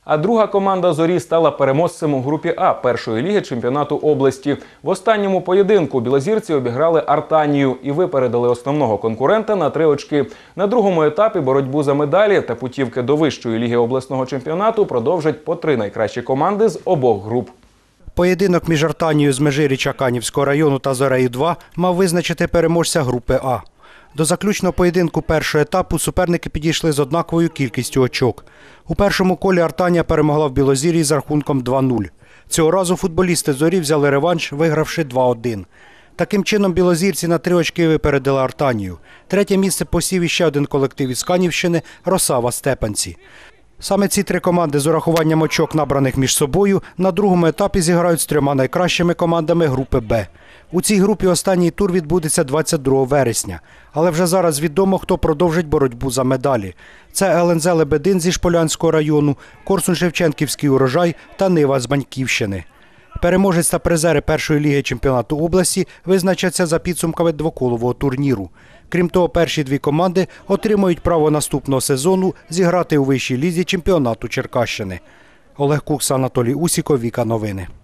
А друга команда «Зорі» стала переможцем у групі А першої ліги чемпіонату області. В останньому поєдинку білозірці обіграли «Артанію» і випередили основного конкурента на 3 очки. На другому етапі боротьбу за медалі та путівки до вищої ліги обласного чемпіонату продовжать по 3 найкращі команди з обох груп. Поєдинок між «Артанією» з Межиріча Канівського району та «Зорею-2» мав визначити переможця групи А. До заключного поєдинку першого етапу суперники підійшли з однаковою кількістю очок. У першому колі «Артанія» перемогла в Білозір'ї з рахунком 2-0. Цього разу футболісти «Зорі» взяли реванш, вигравши 2-1. Таким чином білозірці на 3 очки випередили «Артанію». Третє місце посів іще один колектив із Канівщини – «Росава Степанці». Саме ці 3 команди з урахуванням очок, набраних між собою, на другому етапі зіграють з 3 найкращими командами групи Б. У цій групі останній тур відбудеться 22 вересня. Але вже зараз відомо, хто продовжить боротьбу за медалі. Це ЛНЗ «Лебедин» зі Шполянського району, Корсунь-Шевченківський «Урожай» та Нива з Баньківщини. Переможець та призери першої ліги чемпіонату області визначаться за підсумками двоколового турніру. Крім того, перші 2 команди отримають право наступного сезону зіграти у вищій лізі чемпіонату Черкащини. Олег Кукс, Анатолій Усіков, Віка Новини.